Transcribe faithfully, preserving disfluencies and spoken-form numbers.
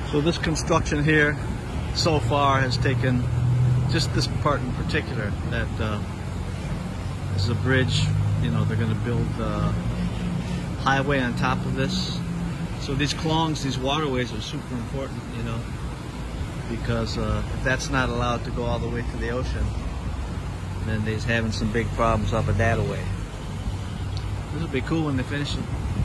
So this construction here so far has taken, just this part in particular, that uh, this is a bridge, you know, they're going to build a highway on top of this. So these clongs, these waterways are super important, you know, because uh, if that's not allowed to go all the way to the ocean, then they're having some big problems up a that way. This will be cool when they finish it.